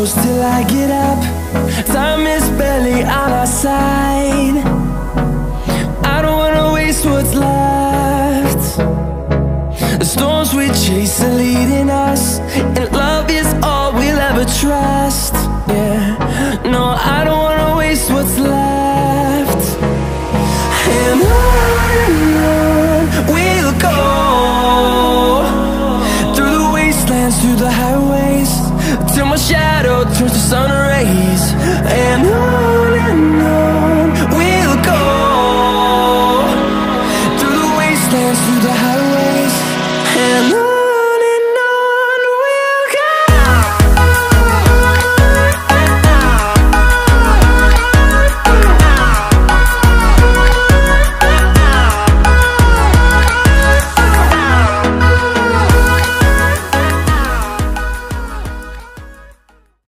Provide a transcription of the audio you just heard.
close till I get up. Time is barely on our side. I don't wanna waste what's left. The storms we chase are leading us